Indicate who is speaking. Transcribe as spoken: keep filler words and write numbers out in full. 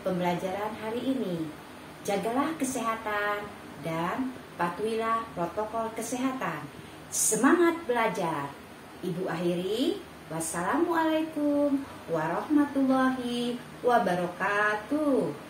Speaker 1: pembelajaran hari ini. Jagalah kesehatan dan patuhilah protokol kesehatan. Semangat belajar. Ibu akhiri, wassalamualaikum warahmatullahi wabarakatuh.